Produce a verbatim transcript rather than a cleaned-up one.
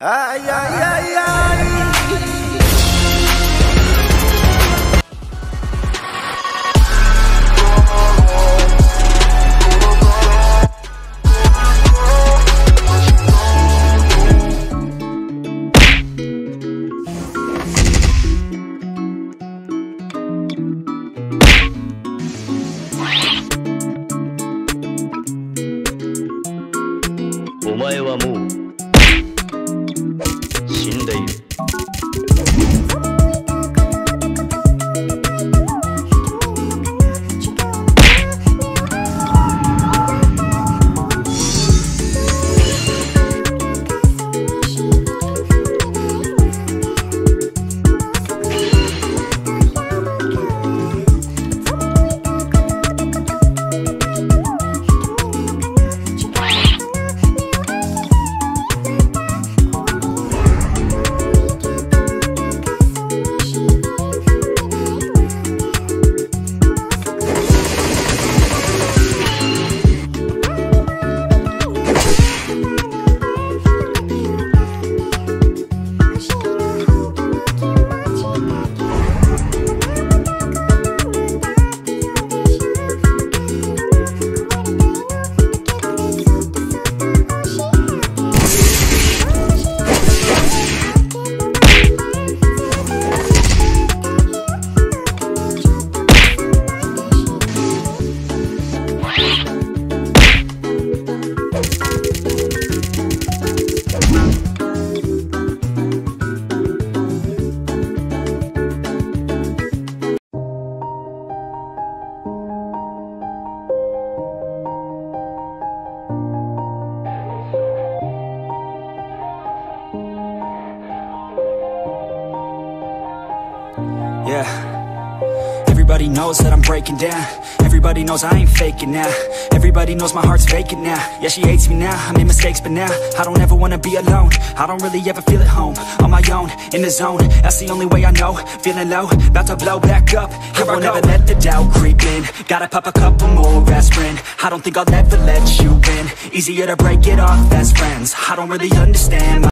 Ay, ay, ay, ay. お前はもう死んでいる。 Yeah, everybody knows that I'm breaking down. Everybody knows I ain't faking now. Everybody knows my heart's vacant now. Yeah, she hates me now, I made mistakes but now I don't ever wanna be alone. I don't really ever feel at home. On my own, in the zone, that's the only way I know. Feeling low, about to blow back up. Here I won't ever let the doubt creep in. Gotta pop a couple more aspirin. I don't think I'll ever let you in. Easier to break it off best friends. I don't really understand